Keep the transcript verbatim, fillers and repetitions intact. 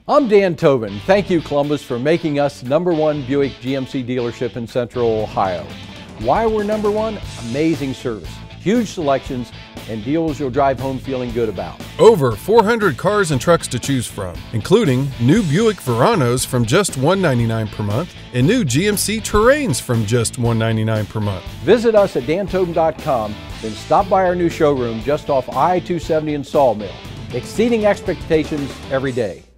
I'm Dan Tobin. Thank you, Columbus, for making us number one Buick G M C dealership in Central Ohio. Why we're number one? Amazing service, huge selections, and deals you'll drive home feeling good about. Over four hundred cars and trucks to choose from, including new Buick Veranos from just one hundred ninety-nine dollars per month and new G M C Terrains from just one hundred ninety-nine dollars per month. Visit us at dan tobin dot com, then stop by our new showroom just off I two seventy in Sawmill. Exceeding expectations every day.